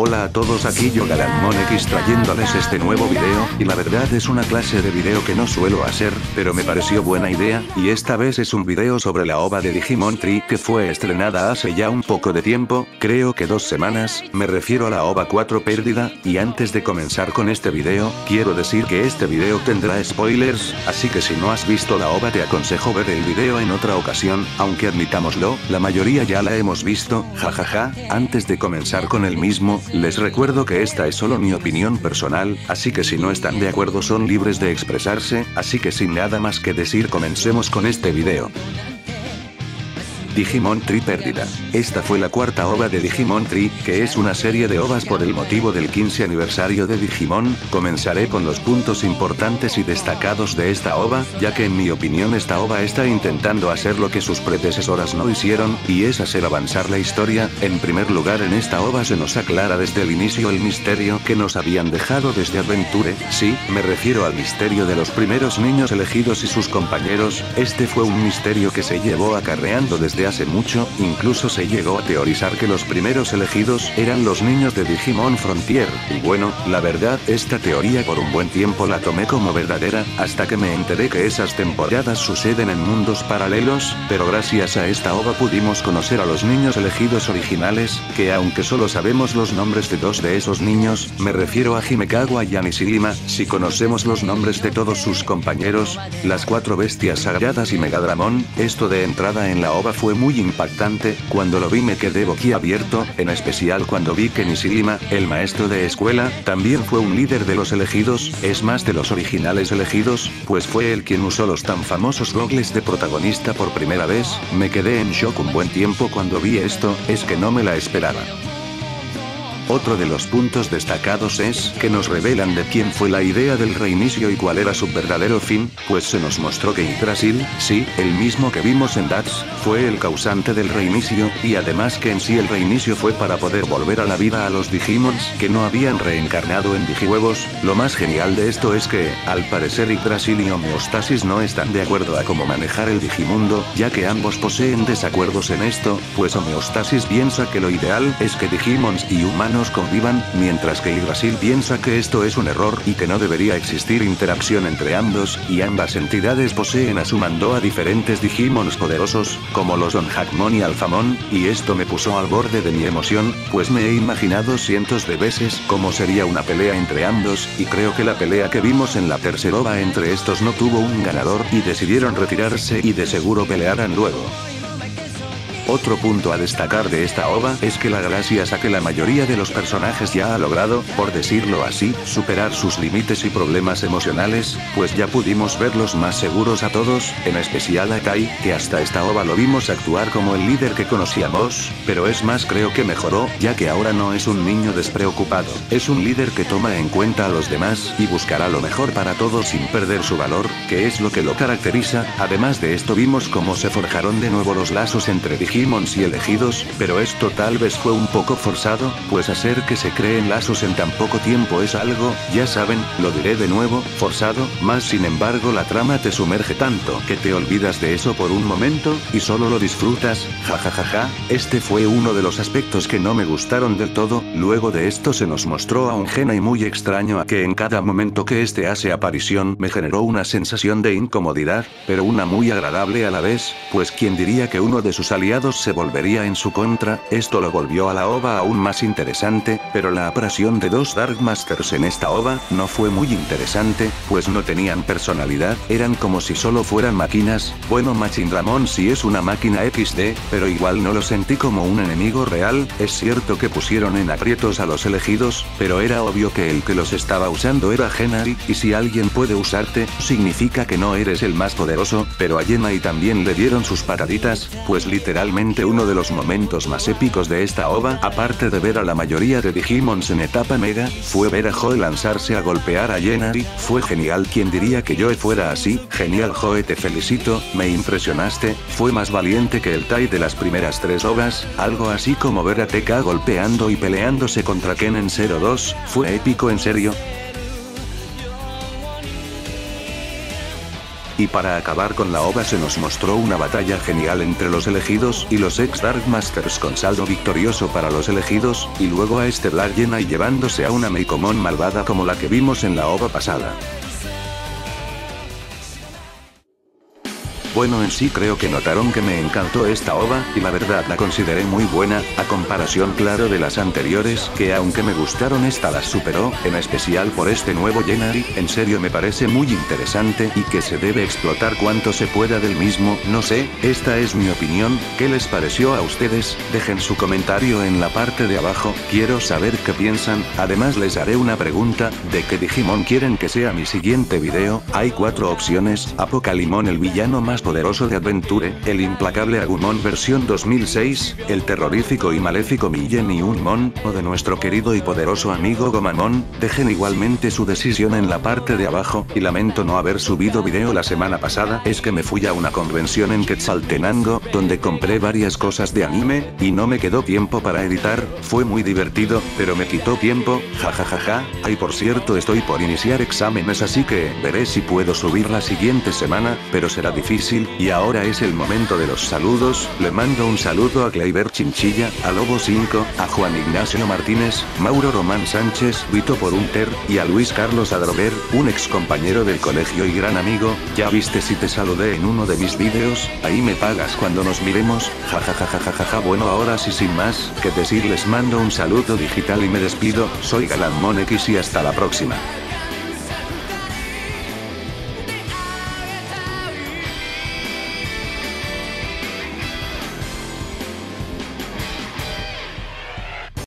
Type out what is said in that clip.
Hola a todos, aquí yo GalanmonX trayéndoles este nuevo video, y la verdad es una clase de video que no suelo hacer, pero me pareció buena idea, y esta vez es un video sobre la OVA de Digimon Tree que fue estrenada hace ya un poco de tiempo, creo que 2 semanas, me refiero a la OVA 4 Pérdida, y antes de comenzar con este video, quiero decir que este video tendrá spoilers, así que si no has visto la OVA te aconsejo ver el video en otra ocasión, aunque admitámoslo, la mayoría ya la hemos visto, jajaja. Antes de comenzar con el mismo, les recuerdo que esta es solo mi opinión personal, así que si no están de acuerdo son libres de expresarse, así que sin nada más que decir comencemos con este video. Digimon Tree Pérdida. Esta fue la cuarta OVA de Digimon Tree, que es una serie de OVAs por el motivo del 15 aniversario de Digimon. Comenzaré con los puntos importantes y destacados de esta OVA, ya que en mi opinión esta OVA está intentando hacer lo que sus predecesoras no hicieron, y es hacer avanzar la historia. En primer lugar, en esta OVA se nos aclara desde el inicio el misterio que nos habían dejado desde Adventure, sí, me refiero al misterio de los primeros niños elegidos y sus compañeros. Este fue un misterio que se llevó acarreando desde hace mucho, incluso se llegó a teorizar que los primeros elegidos eran los niños de Digimon Frontier, y bueno, la verdad esta teoría por un buen tiempo la tomé como verdadera, hasta que me enteré que esas temporadas suceden en mundos paralelos, pero gracias a esta OVA pudimos conocer a los niños elegidos originales, que aunque solo sabemos los nombres de 2 de esos niños, me refiero a Himekawa y a Nishijima, si conocemos los nombres de todos sus compañeros, las 4 bestias sagradas y Megadramon, esto de entrada en la OVA fue muy impactante, cuando lo vi me quedé boquiabierto, en especial cuando vi que Nishijima, el maestro de escuela, también fue un líder de los elegidos, es más de los originales elegidos, pues fue él quien usó los tan famosos gogles de protagonista por primera vez. Me quedé en shock un buen tiempo cuando vi esto, es que no me la esperaba. Otro de los puntos destacados es que nos revelan de quién fue la idea del reinicio y cuál era su verdadero fin, pues se nos mostró que Yggdrasil, sí, el mismo que vimos en DATS, fue el causante del reinicio, y además que en sí el reinicio fue para poder volver a la vida a los Digimons que no habían reencarnado en Digihuevos. Lo más genial de esto es que, al parecer Yggdrasil y Homeostasis no están de acuerdo a cómo manejar el Digimundo, ya que ambos poseen desacuerdos en esto, pues Homeostasis piensa que lo ideal es que Digimons y humanos convivan, mientras que Yggdrasil piensa que esto es un error y que no debería existir interacción entre ambos, y ambas entidades poseen a su mando a diferentes Digimons poderosos, como los Onhackmon y Alphamon, y esto me puso al borde de mi emoción, pues me he imaginado cientos de veces cómo sería una pelea entre ambos, y creo que la pelea que vimos en la tercera OVA entre estos no tuvo un ganador y decidieron retirarse y de seguro pelearán luego. Otro punto a destacar de esta OVA es que gracias a que la mayoría de los personajes ya ha logrado, por decirlo así, superar sus límites y problemas emocionales, pues ya pudimos verlos más seguros a todos, en especial a Kai, que hasta esta OVA lo vimos actuar como el líder que conocíamos, pero es más creo que mejoró, ya que ahora no es un niño despreocupado, es un líder que toma en cuenta a los demás y buscará lo mejor para todos sin perder su valor, que es lo que lo caracteriza. Además de esto vimos cómo se forjaron de nuevo los lazos entre Digimons y elegidos, pero esto tal vez fue un poco forzado, pues hacer que se creen lazos en tan poco tiempo es algo, ya saben, lo diré de nuevo, forzado, más sin embargo la trama te sumerge tanto que te olvidas de eso por un momento, y solo lo disfrutas, jajajaja. Este fue uno de los aspectos que no me gustaron del todo. Luego de esto se nos mostró a un Genai muy extraño a que en cada momento que este hace aparición me generó una sensación de incomodidad, pero una muy agradable a la vez, pues quien diría que uno de sus aliados se volvería en su contra. Esto lo volvió a la OVA aún más interesante, pero la aparición de 2 Dark Masters en esta OVA no fue muy interesante, pues no tenían personalidad, eran como si solo fueran máquinas. Bueno, Machinramon sí es una máquina XD, pero igual no lo sentí como un enemigo real. Es cierto que pusieron en aprietos a los elegidos, pero era obvio que el que los estaba usando era Genai, y si alguien puede usarte, significa que no eres el más poderoso, pero a Genai también le dieron sus pataditas, pues literalmente uno de los momentos más épicos de esta OVA, aparte de ver a la mayoría de Digimons en etapa Mega, fue ver a Joe lanzarse a golpear a Genai. Fue genial. Quien diría que Joe fuera así. Genial Joe, te felicito, me impresionaste, fue más valiente que el Tai de las primeras 3 OVAs, algo así como ver a TK golpeando y peleándose contra Ken en 02, fue épico en serio. y para acabar con la OVA se nos mostró una batalla genial entre los elegidos y los ex Dark Masters con saldo victorioso para los elegidos, y luego a este Black Jenai llevándose a una Meicoomon malvada como la que vimos en la OVA pasada. Bueno, en sí creo que notaron que me encantó esta OVA, y la verdad la consideré muy buena, a comparación claro de las anteriores, que aunque me gustaron esta las superó, en especial por este nuevo Jenai, en serio me parece muy interesante y que se debe explotar cuanto se pueda del mismo, no sé, esta es mi opinión, ¿qué les pareció a ustedes? Dejen su comentario en la parte de abajo, quiero saber qué piensan, además les haré una pregunta, ¿de qué Digimon quieren que sea mi siguiente video? Hay 4 opciones, Apocalimon el villano más poderoso de Adventure, el implacable Agumon versión 2006, el terrorífico y maléfico Millen y Unmon, o de nuestro querido y poderoso amigo Gomamon. Dejen igualmente su decisión en la parte de abajo, y lamento no haber subido video la semana pasada, es que me fui a una convención en Quetzaltenango, donde compré varias cosas de anime, y no me quedó tiempo para editar, fue muy divertido, pero me quitó tiempo, jajajaja, ay por cierto estoy por iniciar exámenes así que veré si puedo subir la siguiente semana, pero será difícil. Y ahora es el momento de los saludos, le mando un saludo a Kleiber Chinchilla, a Lobo 5, a Juan Ignacio Martínez, Mauro Román Sánchez, Vito Porunter, y a Luis Carlos Adrover, un ex compañero del colegio y gran amigo. Ya viste si te saludé en uno de mis vídeos, ahí me pagas cuando nos miremos, jajajajajaja. Bueno, ahora sí, sin más que decir, les mando un saludo digital y me despido, soy Galanmon X y hasta la próxima.